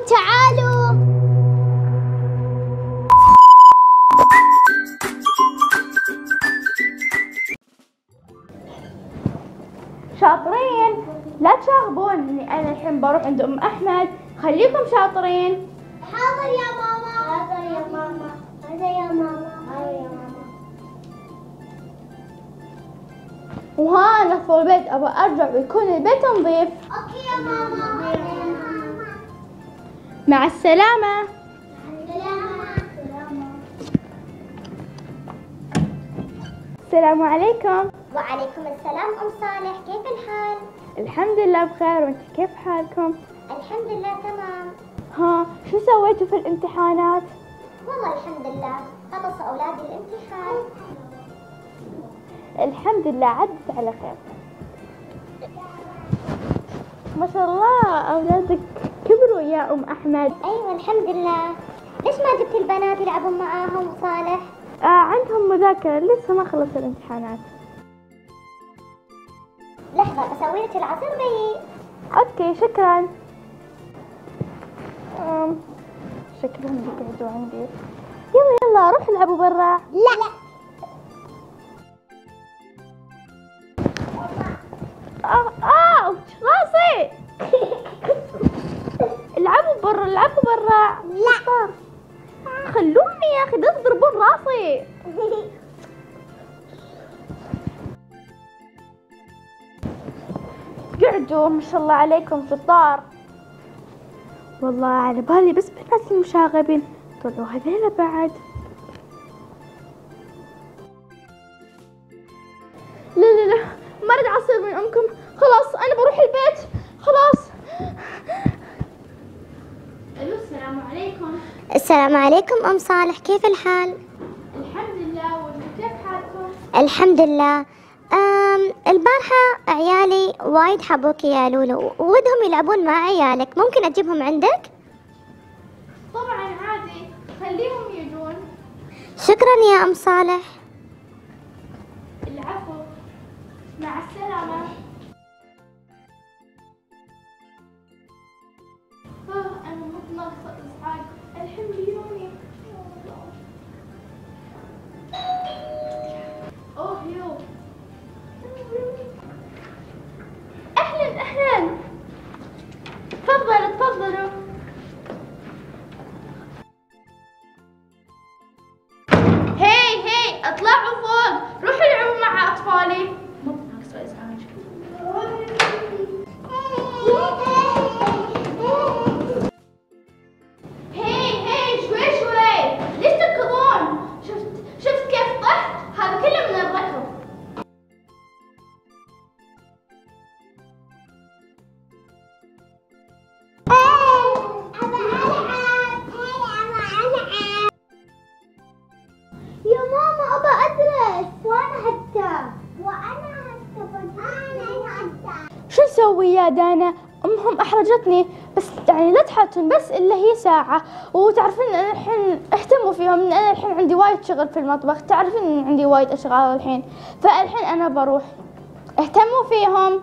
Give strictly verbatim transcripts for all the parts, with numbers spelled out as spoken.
تعالوا. شاطرين، لا تشاغبون اني انا الحين بروح عند ام احمد، خليكم شاطرين. حاضر يا ماما. حاضر يا ماما. حاضر يا ماما. حاضر يا ماما. وها انا في البيت ابغى ارجع ويكون البيت نظيف. اوكي يا ماما. مع السلامة. السلام عليكم. وعليكم السلام ام صالح، كيف الحال؟ الحمد لله بخير، وانت كيف حالكم؟ الحمد لله تمام. ها شو سويتوا في الامتحانات؟ والله الحمد لله خلص اولادي الامتحان. الحمد لله عدت على خير. ما شاء الله اولادك كبروا يا ام احمد. ايوه الحمد لله. ليش ما جبت البنات يلعبون معاهم صالح؟ آه عندهم مذاكرة، لسه ما خلصوا الامتحانات. لحظة بسوي لك العصير بي. اوكي شكرا. أم، شكلهم بيقعدوا عندي. يلا يلا روح العبوا برا. لا لا. آه آه راسي. العبوا برا العبوا برا. لا خلوني يا اخي، لا تضربون راسي. قعدوا ما شاء الله عليكم شطار. والله على بالي بس بالناس المشاغبين، طلعوا هذيلا بعد. لا لا لا ما اريد عصير من امكم، خلاص انا بروح البيت خلاص. الو السلام عليكم. السلام عليكم ام صالح، كيف الحال؟ الحمد لله، وانتم كيف حالكم؟ الحمد لله. أم البارحة عيالي وايد حبوك يا لولو ودهم يلعبون مع عيالك، ممكن اجيبهم عندك؟ طبعا عادي، خليهم يجون. شكرا يا ام صالح. العفو، مع السلامة. آه أنا مو ناقصة إزعاج، الحين بيجوني. أوه يو. أهلا أهلا، تفضلوا تفضلوا. هاي هاي اطلعوا فوق، روحوا العبوا مع أطفالي. مو ناقصة إزعاج. هاي هاي شوي شوي، ليش تركضون؟ شفت شفت كيف طحت؟ هذا كله من الركض. يا ماما ابى ادرس. وانا حتى. وانا حتى. انا حتى. شو نسوي يا دانا؟ امهم احرجتني، بس يعني لا تحاتون بس الا هي ساعة، وتعرفين انا الحين اهتموا فيهم، ان انا الحين عندي وايد شغل في المطبخ، تعرفين ان عندي وايد اشغال الحين، فالحين انا بروح. اهتموا فيهم.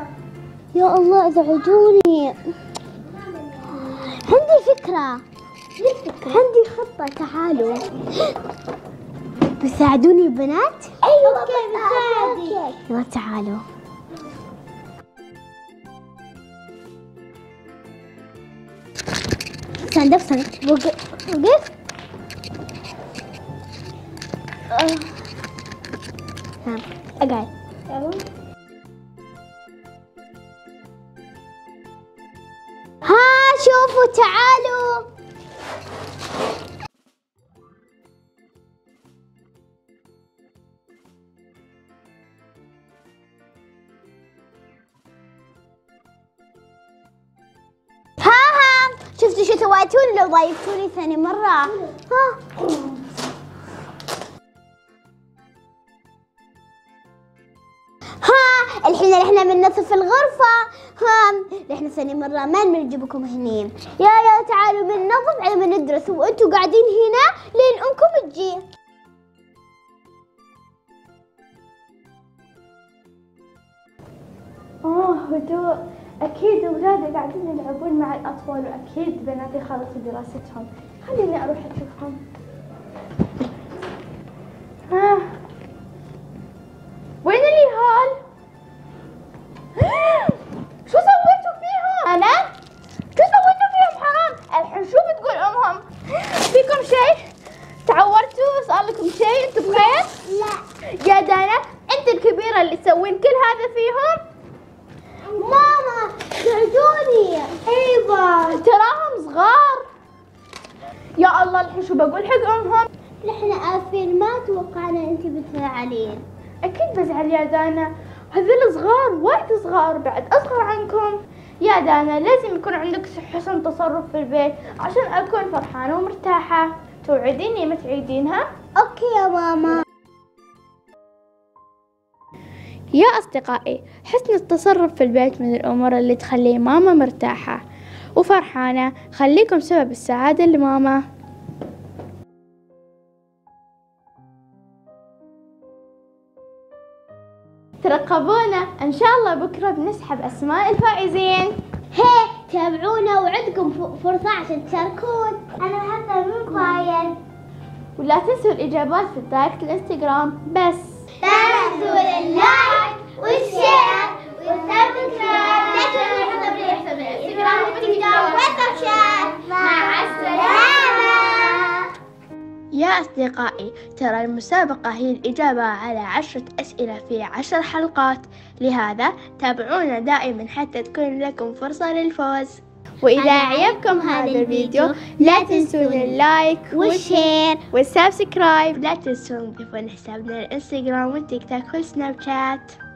يا الله ازعجوني. عندي فكرة. عندي خطة، تعالوا بتساعدوني البنات؟ أيوة بساعدك. يلا تعالوا. stand up stand up وقف وقف. ها اقعد. ها شوفوا تعالوا. شفتوا شو سويتوا لو ضايقتوني ثاني مرة؟ ها ها الحين احنا بننظف الغرفة. ها احنا ثاني مرة ما بنجيبكم هني. يا يا تعالوا بننظف على ما ندرس وانتوا قاعدين هنا لين امكم تجي. اوه هدوء. أكيد أولادي قاعدين يلعبون مع الأطفال، وأكيد بناتي خلصوا دراستهم. خليني أروح أشوفهم. ها وين اليهال؟ شو سويتوا فيهم؟ أنا؟ شو سويتوا فيهم حرام؟ الحين شو بتقول أمهم؟ فيكم شيء؟ تعورتوا؟ صار لكم شيء؟ أنتوا بخير؟ لا. يا دانا أنت الكبيرة اللي تسوين كل هذا فيهم؟ ماما ساعدوني. ايوه تراهم صغار. يا الله الحين شو بقول حق امهم؟ نحن اسفين ما توقعنا انت بتزعلين. اكيد بزعل يا دانا، هذول صغار وايد صغار بعد اصغر عنكم. يا دانا لازم يكون عندك حسن تصرف في البيت عشان اكون فرحانه ومرتاحه. توعديني ما تعيدينها؟ اوكي يا ماما. يا أصدقائي، حسن التصرف في البيت من الأمور اللي تخلي ماما مرتاحة وفرحانة. خليكم سبب السعادة لماما. ترقبونا إن شاء الله بكرة بنسحب أسماء الفائزين. هي تابعونا وعندكم فرصة عشان تشاركون. أنا حتى من فايز. ولا تنسوا الإجابات في دايركت الإنستغرام. بس لا تنسوا اللايك والشير والسبسكرايب. لا تنسوا الحساب الانستغرام والتيك توك والسناب شات. مع السلامة. يا أصدقائي، ترى المسابقة هي الإجابة على عشرة أسئلة في عشر حلقات، لهذا تابعونا دائما حتى تكون لكم فرصة للفوز. وإذا عجبكم هذا الفيديو لا تنسون اللايك والشير والسبسكرايب. لا تنسون تضيفون حسابنا الانستغرام والتيك توك والسناب شات.